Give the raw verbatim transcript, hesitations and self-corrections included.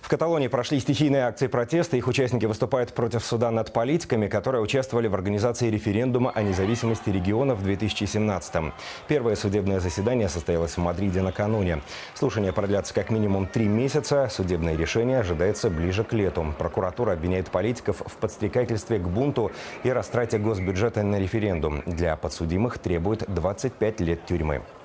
Каталонии прошли стихийные акции протеста. Их участники выступают против суда над политиками, которые участвовали в организации референдума о независимости региона в две тысячи семнадцатом. Первое судебное заседание состоялось в Мадриде накануне. Слушания продлятся как минимум три месяца. Судебное решение ожидается ближе к лету. Прокуратура обвиняет политиков в подстрекательстве к бунту и растрате госбюджета на референдум. Для подсудимых требует двадцать пять лет тюрьмы.